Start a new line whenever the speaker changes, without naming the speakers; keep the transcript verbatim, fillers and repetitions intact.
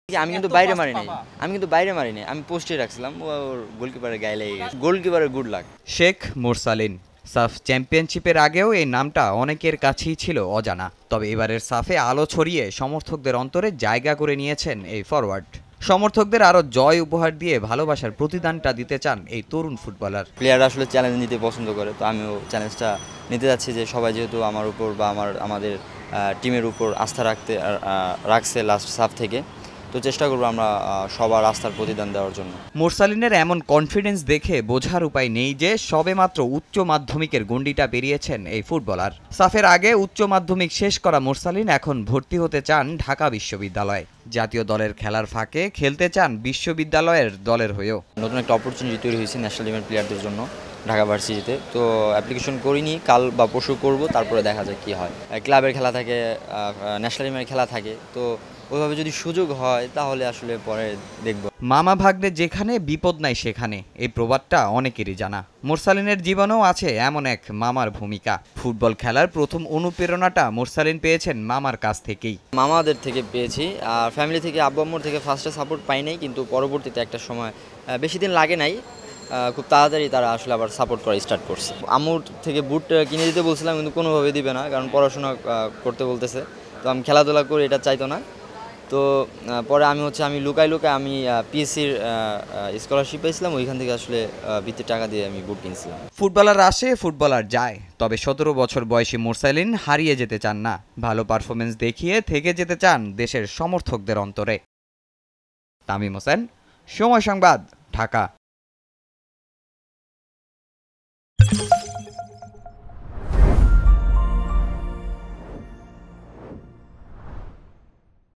আমি কিন্তু বাইরে মারি নাই আমি কিন্তু বাইরে মারি নাই আমি পোস্টে রাখছিলাম ওর গোলকিপারের গায়ে লেগে গেছে গোলকিপারের good luck.
Sheikh Morsalin SAFF চ্যাম্পিয়নশিপের আগেও এই নামটা অনেকের কাছেই ছিল অজানা, তবে এবারের সাফে আলো ছড়িয়ে সমর্থকদের অন্তরে জায়গা করে নিয়েছেন এই ফরওয়ার্ড। সমর্থকদের আরো জয় উপহার দিয়ে ভালোবাসার প্রতিদানটা দিতে চান এই তরুণ ফুটবলার।
প্লেয়াররা আসলে চ্যালেঞ্জ নিতে পছন্দ করে, তো আমিও চ্যালেঞ্জটা নিতে যাচ্ছি যে সবাই যেহেতু আমার উপর বা আমার আমাদের টিমের উপর আস্থা রাখতে রাখছে লাস্ট সাফ থেকে, তো চেষ্টা করবো আমরা সবার আস্থার প্রতিদান দেওয়ার জন্য।
মোরসালিনের এমন কনফিডেন্স দেখে বোঝার উপায় নেই যে সবেমাত্র উচ্চ মাধ্যমিকের গণ্ডিটা পেরিয়েছেন এই ফুটবলার। সাফের আগে উচ্চ মাধ্যমিক শেষ করা মোরসালিন এখন ভর্তি হতে চান ঢাকা বিশ্ববিদ্যালয়ে। জাতীয় দলের খেলার ফাঁকে খেলতে চান বিশ্ববিদ্যালয়ের দলের হয়েও।
নতুন একটা অপরচুনিটি তৈরি হয়েছে ন্যাশনাল টিমের প্লেয়ারদের জন্য ঢাকা ভার্সিটিতে, তো অ্যাপ্লিকেশন করিনি, কাল বা পরশু করব, তারপরে দেখা যায় কি হয়। ক্লাবের খেলা থাকে, ন্যাশনাল টিমের খেলা থাকে, তো ওইভাবে যদি সুযোগ হয় তাহলে আসলে পরে দেখব।
মামা ভাগ্নে যেখানে বিপদ নাই সেখানে, এই প্রবাদটা অনেকেরই জানা। মোরসালিনের জীবনেও আছে এমন এক মামার ভূমিকা। ফুটবল খেলার প্রথম অনুপ্রেরণাটা মোরসালিন পেয়েছেন মামার কাছ থেকেই।
মামাদের থেকে পেয়েছি, আর ফ্যামিলি থেকে আব্বু আম্মুর থেকে ফার্স্টে সাপোর্ট পাই নাই, কিন্তু পরবর্তীতে একটা সময় বেশি দিন লাগে নাই, খুব তাড়াতাড়ি তারা আসলে আবার সাপোর্ট করা স্টার্ট করছে। আম্মুর থেকে বুট কিনে দিতে বলছিলাম, কিন্তু কোনোভাবে দিবে না, কারণ পড়াশোনা করতে বলতেছে, তো আমি খেলাধুলা করি এটা চাইতো না। তো পরে আমি হচ্ছে আমি লুকাই লুকাই আমি পিএসসির স্কলারশিপ পেয়েছিলাম, ওইখান থেকে আসলে বৃত্তির টাকা দিয়ে আমি বুট কিনছিলাম।
ফুটবলার আসে ফুটবলার যায়, তবে সতেরো বছর বয়সী মোরসালিন হারিয়ে যেতে চান না। ভালো পারফরমেন্স দেখিয়ে থেকে যেতে চান দেশের সমর্থকদের অন্তরে। তামিম হোসেন, সময় সংবাদ, ঢাকা।